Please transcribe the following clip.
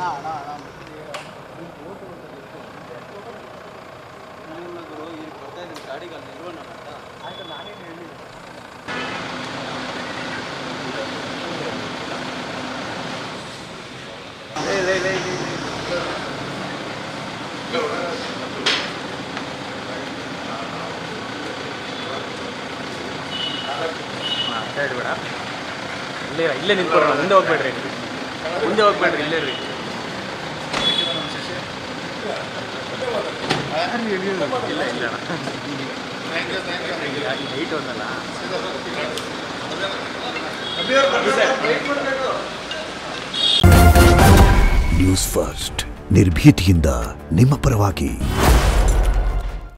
ಗಾಡಿಗೆ ನಿಲ್ವಣ ಆಯ್ತು ನಾನೇನು ಹೇಳಿಲ್ಲ ಬೇಡ ಇಲ್ಲೇ ನಿಂತ್ಕೊಡ್ರ ಮುಂದೆ ಹೋಗ್ಬೇಡ್ರಿ ಇಲ್ಲೇ ರೀ ಇಲ್ಲ ಇಲ್ಲ ಲೈಟ್ ಒಂದಲ್ಲ ನ್ಯೂಸ್ ಫಸ್ಟ್ ನಿರ್ಭೀತಿಯಿಂದ ನಿಮ್ಮ ಪರವಾಗಿ.